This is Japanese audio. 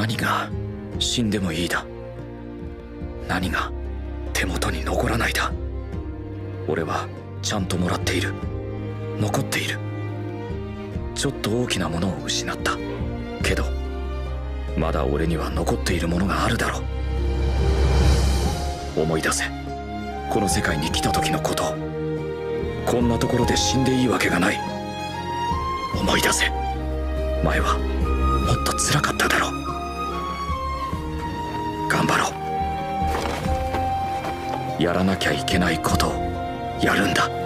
何が死んでもいいだ。何が手元に残らないだ。俺はちゃんともらっている。残っている。ちょっと大きなものを失ったけど、まだ俺には残っているものがあるだろう。思い出せ、この世界に来た時のことを。こんなところで死んでいいわけがない。思い出せ、前はもっと辛かっただろう。頑張ろう。やらなきゃいけないことをやるんだ。